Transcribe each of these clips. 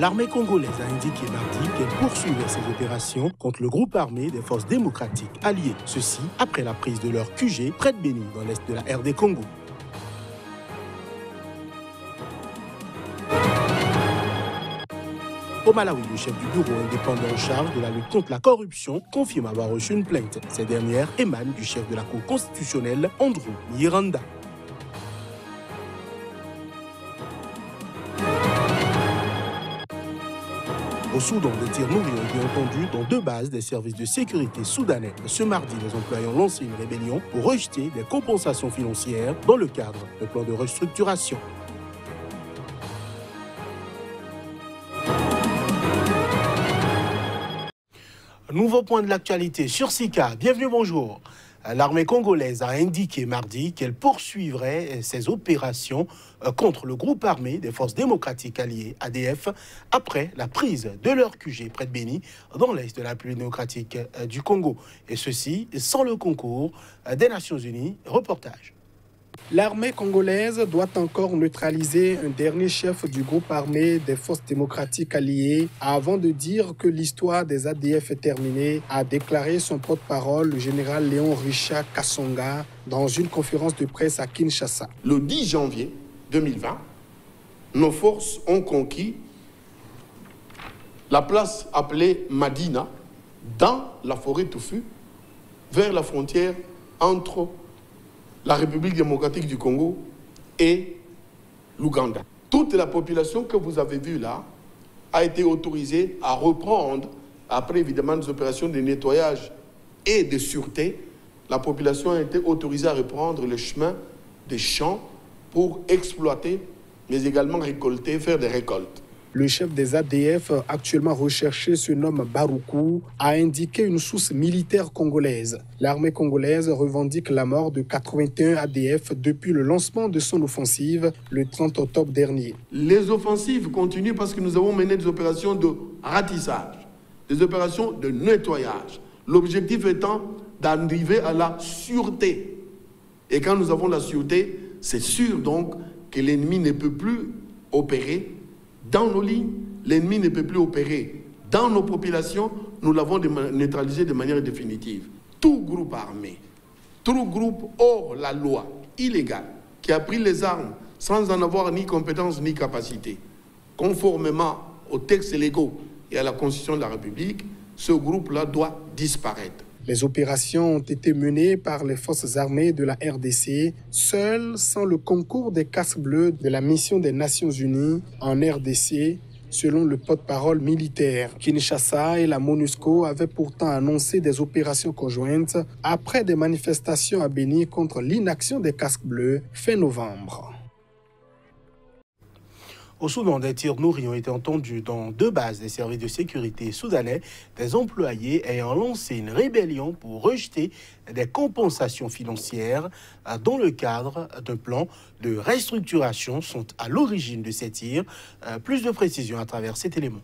L'armée congolaise a indiqué mardi qu'elle poursuivait ses opérations contre le groupe armé des forces démocratiques alliées. Ceci après la prise de leur QG près de Béni, dans l'est de la RD Congo. Au Malawi, le chef du bureau indépendant en charge de la lutte contre la corruption confirme avoir reçu une plainte. Cette dernière émane du chef de la Cour constitutionnelle, Andrew Nyiranda. Au Soudan, des tirs nourris ont été entendus dans 2 bases des services de sécurité soudanais. Ce mardi, les employés ont lancé une rébellion pour rejeter des compensations financières dans le cadre d'un plan de restructuration. Nouveau point de l'actualité sur Sika. Bienvenue, bonjour. L'armée congolaise a indiqué mardi qu'elle poursuivrait ses opérations contre le groupe armé des forces démocratiques alliées, ADF, après la prise de leur QG près de Béni, dans l'est de la République démocratique du Congo. Et ceci sans le concours des Nations Unies. Reportage. L'armée congolaise doit encore neutraliser un dernier chef du groupe armé des forces démocratiques alliées avant de dire que l'histoire des ADF est terminée, a déclaré son porte-parole, le général Léon Richard Kassonga, dans une conférence de presse à Kinshasa. Le 10 janvier 2020, nos forces ont conquis la place appelée Madina, dans la forêt touffue, vers la frontière entre la République démocratique du Congo et l'Ouganda. Toute la population que vous avez vue là a été autorisée à reprendre, après évidemment des opérations de nettoyage et de sûreté, la population a été autorisée à reprendre le chemin des champs pour exploiter, mais également récolter, faire des récoltes. Le chef des ADF, actuellement recherché, se nomme Baroukou, a indiqué une source militaire congolaise. L'armée congolaise revendique la mort de 81 ADF depuis le lancement de son offensive le 30 octobre dernier. Les offensives continuent parce que nous avons mené des opérations de ratissage, des opérations de nettoyage. L'objectif étant d'arriver à la sûreté. Et quand nous avons la sûreté, c'est sûr donc que l'ennemi ne peut plus opérer dans nos lignes, l'ennemi ne peut plus opérer. Dans nos populations, nous l'avons neutralisé de manière définitive. Tout groupe armé, tout groupe hors la loi, illégal, qui a pris les armes sans en avoir ni compétence ni capacité, conformément aux textes légaux et à la Constitution de la République, ce groupe-là doit disparaître. Les opérations ont été menées par les forces armées de la RDC, seules sans le concours des casques bleus de la mission des Nations Unies en RDC, selon le porte-parole militaire. Kinshasa et la MONUSCO avaient pourtant annoncé des opérations conjointes après des manifestations à Béni contre l'inaction des casques bleus fin novembre. Au Soudan, des tirs nourris ont été entendus dans 2 bases des services de sécurité soudanais, des employés ayant lancé une rébellion pour rejeter des compensations financières dans le cadre d'un plan de restructuration sont à l'origine de ces tirs. Plus de précisions à travers cet élément.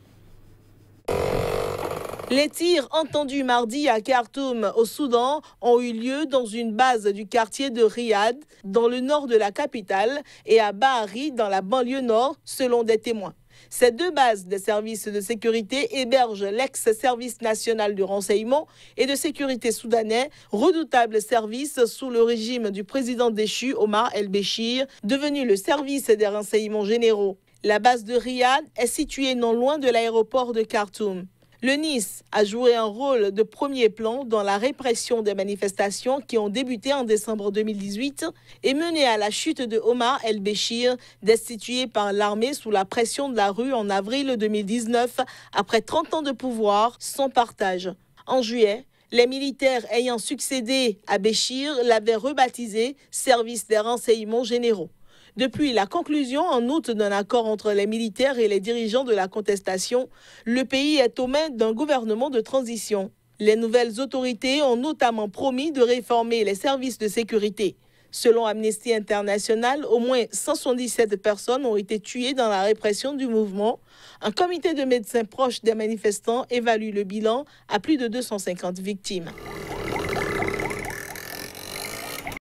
Les tirs entendus mardi à Khartoum, au Soudan, ont eu lieu dans une base du quartier de Riyad, dans le nord de la capitale, et à Bahari, dans la banlieue nord, selon des témoins. Ces 2 bases des services de sécurité hébergent l'ex-service national de renseignement et de sécurité soudanais, redoutable service sous le régime du président déchu Omar el-Béchir, devenu le service des renseignements généraux. La base de Riyad est située non loin de l'aéroport de Khartoum. Le Nice a joué un rôle de premier plan dans la répression des manifestations qui ont débuté en décembre 2018 et mené à la chute de Omar el-Béchir, destitué par l'armée sous la pression de la rue en avril 2019, après 30 ans de pouvoir sans partage. En juillet, les militaires ayant succédé à Béchir l'avaient rebaptisé « Service des renseignements généraux ». Depuis la conclusion en août d'un accord entre les militaires et les dirigeants de la contestation, le pays est aux mains d'un gouvernement de transition. Les nouvelles autorités ont notamment promis de réformer les services de sécurité. Selon Amnesty International, au moins 177 personnes ont été tuées dans la répression du mouvement. Un comité de médecins proches des manifestants évalue le bilan à plus de 250 victimes.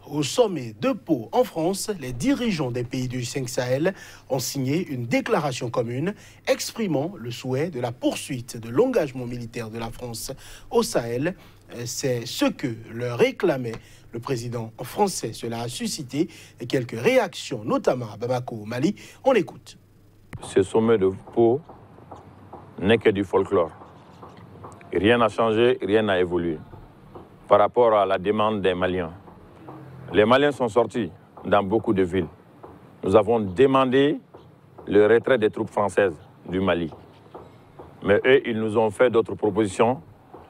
Au sommet de Pau, en France, les dirigeants des pays du 5 Sahel ont signé une déclaration commune exprimant le souhait de la poursuite de l'engagement militaire de la France au Sahel. C'est ce que leur réclamait le président français. Cela a suscité quelques réactions, notamment à Bamako, au Mali. On l'écoute. Ce sommet de Pau n'est que du folklore. Rien n'a changé, rien n'a évolué par rapport à la demande des Maliens. Les Maliens sont sortis dans beaucoup de villes. Nous avons demandé le retrait des troupes françaises du Mali. Mais eux, ils nous ont fait d'autres propositions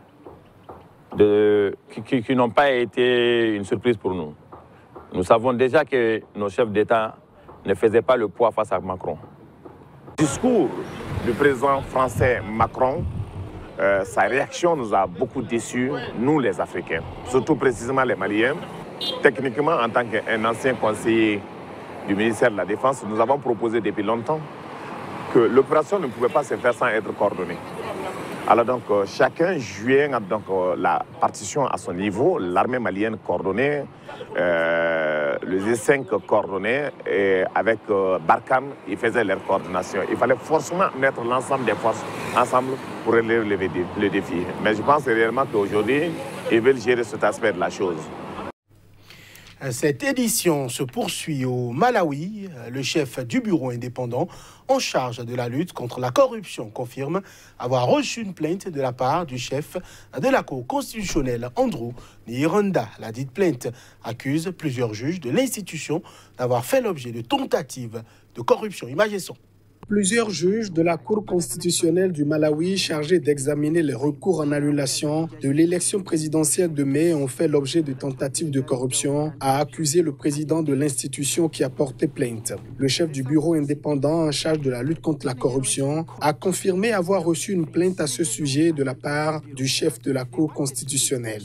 qui n'ont pas été une surprise pour nous. Nous savons déjà que nos chefs d'État ne faisaient pas le poids face à Macron. Le discours du président français Macron, sa réaction nous a beaucoup déçus, nous les Africains, surtout précisément les Maliens. Techniquement, en tant qu'un ancien conseiller du ministère de la Défense, nous avons proposé depuis longtemps que l'opération ne pouvait pas se faire sans être coordonnée. Alors donc, chacun jouait la partition à son niveau, l'armée malienne coordonnée, le G5 coordonné, et avec Barkhane, ils faisaient leur coordination. Il fallait forcément mettre l'ensemble des forces ensemble pour relever le défi. Mais je pense réellement qu'aujourd'hui, ils veulent gérer cet aspect de la chose. Cette édition se poursuit au Malawi. Le chef du bureau indépendant en charge de la lutte contre la corruption confirme avoir reçu une plainte de la part du chef de la Cour constitutionnelle, Andrew Niranda. La dite plainte accuse plusieurs juges de l'institution d'avoir fait l'objet de tentatives de corruption. Image et son. Plusieurs juges de la Cour constitutionnelle du Malawi chargés d'examiner les recours en annulation de l'élection présidentielle de mai ont fait l'objet de tentatives de corruption, a accusé le président de l'institution qui a porté plainte. Le chef du bureau indépendant en charge de la lutte contre la corruption a confirmé avoir reçu une plainte à ce sujet de la part du chef de la Cour constitutionnelle.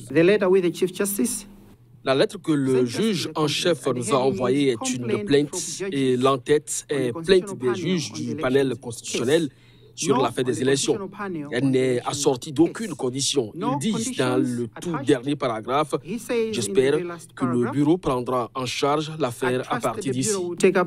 La lettre que le juge en chef nous a envoyée est une plainte et l'entête est plainte des juges du panel constitutionnel sur l'affaire des élections. Elle n'est assortie d'aucune condition. Ils disent dans le tout dernier paragraphe, j'espère que le bureau prendra en charge l'affaire à partir d'ici.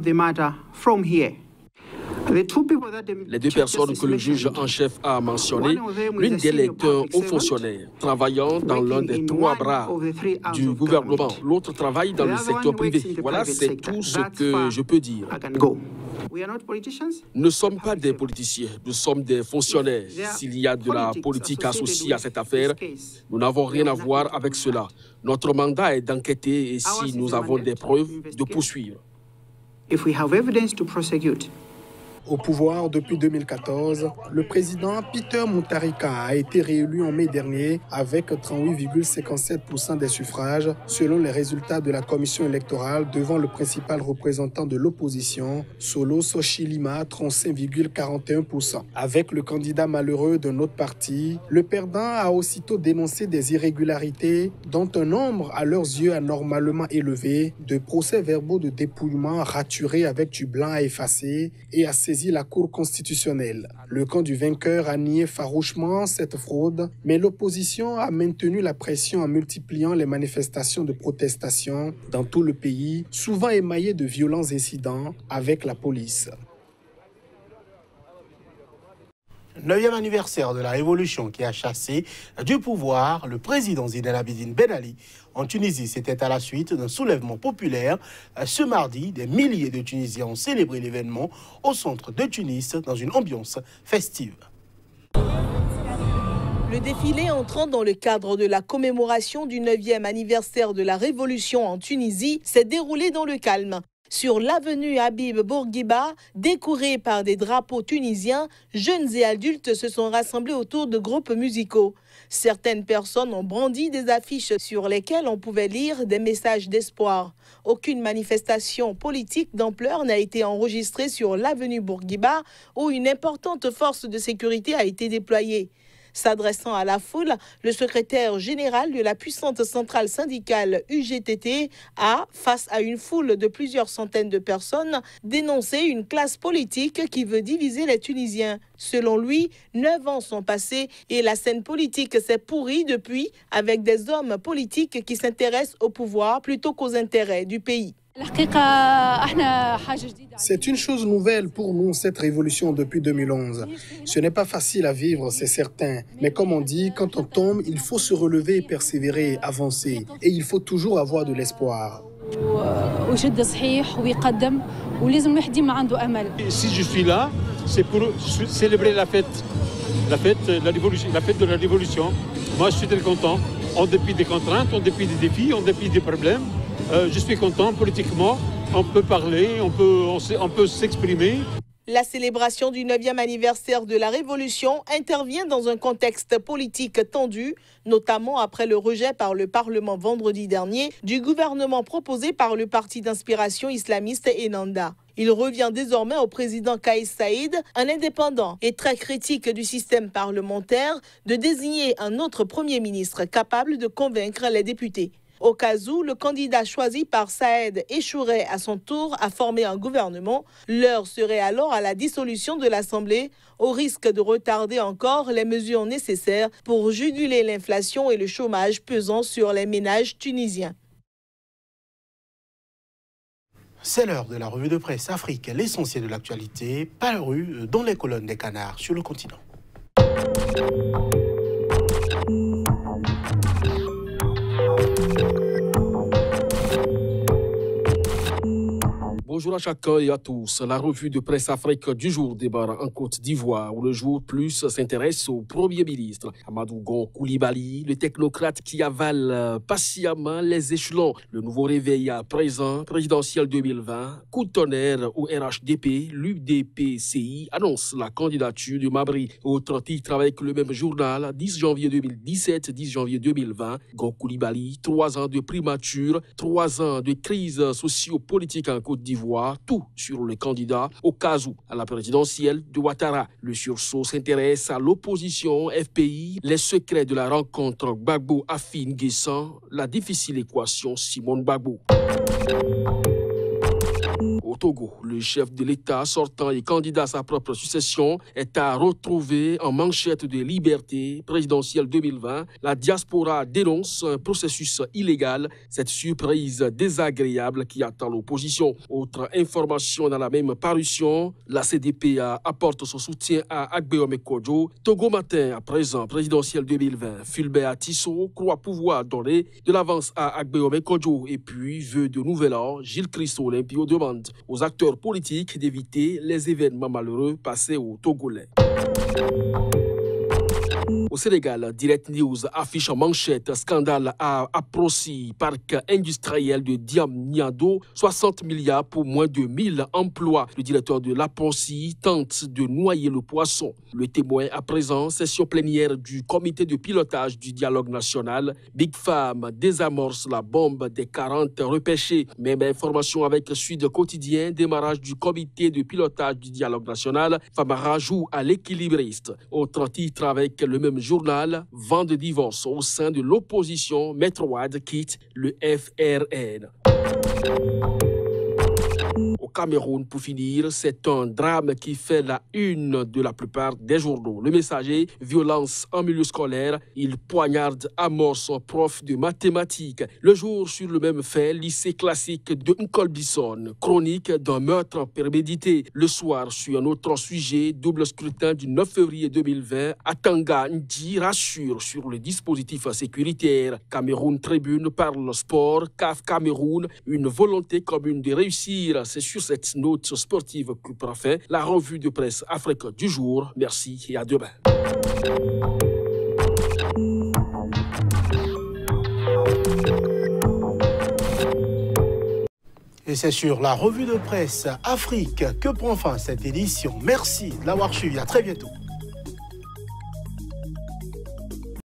Les deux personnes que le juge en chef a mentionnées, l'une d'elles est un haut fonctionnaire travaillant dans l'un des trois bras du gouvernement. L'autre travaille dans le secteur privé. Voilà, c'est tout ce que je peux dire. Nous ne sommes pas des politiciens, nous sommes des fonctionnaires. S'il y a de la politique associée à cette affaire, nous n'avons rien à voir avec cela. Notre mandat est d'enquêter et si nous avons des preuves, de poursuivre. Au pouvoir depuis 2014, le président Peter Mutharika a été réélu en mai dernier avec 38,57% des suffrages selon les résultats de la commission électorale devant le principal représentant de l'opposition, Solo Sochilima, 35,41%. Avec le candidat malheureux d'un autre parti, le perdant a aussitôt dénoncé des irrégularités dont un nombre à leurs yeux anormalement élevé, de procès-verbaux de dépouillement raturés avec du blanc à effacer et à saisir la Cour constitutionnelle. Le camp du vainqueur a nié farouchement cette fraude, mais l'opposition a maintenu la pression en multipliant les manifestations de protestation dans tout le pays, souvent émaillées de violents incidents avec la police. 9e anniversaire de la révolution qui a chassé du pouvoir le président Zine El Abidine Ben Ali en Tunisie. C'était à la suite d'un soulèvement populaire. Ce mardi, des milliers de Tunisiens ont célébré l'événement au centre de Tunis dans une ambiance festive. Le défilé entrant dans le cadre de la commémoration du 9e anniversaire de la révolution en Tunisie s'est déroulé dans le calme. Sur l'avenue Habib Bourguiba, décorée par des drapeaux tunisiens, jeunes et adultes se sont rassemblés autour de groupes musicaux. Certaines personnes ont brandi des affiches sur lesquelles on pouvait lire des messages d'espoir. Aucune manifestation politique d'ampleur n'a été enregistrée sur l'avenue Bourguiba, où une importante force de sécurité a été déployée. S'adressant à la foule, le secrétaire général de la puissante centrale syndicale UGTT a, face à une foule de plusieurs centaines de personnes, dénoncé une classe politique qui veut diviser les Tunisiens. Selon lui, 9 ans sont passés et la scène politique s'est pourrie depuis, avec des hommes politiques qui s'intéressent au pouvoir plutôt qu'aux intérêts du pays. C'est une chose nouvelle pour nous, cette révolution depuis 2011. Ce n'est pas facile à vivre, c'est certain. Mais comme on dit, quand on tombe, il faut se relever, persévérer, avancer. Et il faut toujours avoir de l'espoir. Si je suis là, c'est pour célébrer la fête de la révolution. Moi, je suis très content, en dépit des contraintes, en dépit des défis, en dépit des problèmes. Je suis content politiquement, on peut parler, on peut s'exprimer. La célébration du 9e anniversaire de la Révolution intervient dans un contexte politique tendu, notamment après le rejet par le Parlement vendredi dernier du gouvernement proposé par le parti d'inspiration islamiste Ennahda. Il revient désormais au président Kais Saïed, un indépendant et très critique du système parlementaire, de désigner un autre Premier ministre capable de convaincre les députés. Au cas où le candidat choisi par Saïed échouerait à son tour à former un gouvernement, l'heure serait alors à la dissolution de l'Assemblée, au risque de retarder encore les mesures nécessaires pour juguler l'inflation et le chômage pesant sur les ménages tunisiens. C'est l'heure de la revue de presse Afrique, l'essentiel de l'actualité, paru dans les colonnes des Canards sur le continent. Bonjour à chacun et à tous. La revue de presse Afrique du jour débarre en Côte d'Ivoire, où le jour plus s'intéresse au Premier ministre Amadou Gon Coulibaly, le technocrate qui avale patiemment les échelons. Le nouveau réveil à présent, présidentiel 2020, coup de tonnerre au RHDP, l'UDPCI annonce la candidature du Mabri. Autre titre avec le même journal, 10 janvier 2017, 10 janvier 2020, Gon Coulibaly, 3 ans de primature, 3 ans de crise socio-politique en Côte d'Ivoire. Tout sur le candidat au cas où à la présidentielle de Ouattara. Le sursaut s'intéresse à l'opposition FPI, les secrets de la rencontre Gbagbo-Afine-Guessan, la difficile équation Simone Gbagbo. Au Togo, le chef de l'État sortant et candidat à sa propre succession est à retrouver en manchette de Liberté présidentielle 2020. La diaspora dénonce un processus illégal, cette surprise désagréable qui attend l'opposition. Autre information dans la même parution, la CDPA apporte son soutien à Agbeome Kodjo. Togo matin à présent, présidentielle 2020, Fulbert Tissot croit pouvoir donner de l'avance à Agbeome Kodjo et puis, vœu de nouvel an, Gilles Christo Olympio demande aux acteurs politiques d'éviter les événements malheureux passés aux Togolais. Au Sénégal, Direct News affiche en manchette scandale à Aprosi, parc industriel de Diamniadio, 60 milliards pour moins de 1000 emplois. Le directeur de l'Aprosi tente de noyer le poisson. Le témoin à présent, session plénière du comité de pilotage du dialogue national. Big Fam désamorce la bombe des 40 repêchés. Même information avec Sud Quotidien, démarrage du comité de pilotage du dialogue national. Famara joue à l'équilibriste. Autre titre avec le même journal, vent de divorce au sein de l'opposition, Maître Wade quitte le FRN. Au Cameroun, pour finir, c'est un drame qui fait la une de la plupart des journaux. Le Messager, violence en milieu scolaire, il poignarde à mort son prof de mathématiques. Le jour sur le même fait, lycée classique de Nkolbison, chronique d'un meurtre prémédité. Le soir, sur un autre sujet, double scrutin du 9 février 2020, Atanga Ndi rassure sur le dispositif sécuritaire. Cameroun Tribune parle sport, CAF Cameroun, une volonté commune de réussir. C'est sur cette note sportive que prend fin la revue de presse Afrique du jour. Merci et à demain. Et c'est sur la revue de presse Afrique que prend fin cette édition. Merci de l'avoir suivi. À très bientôt.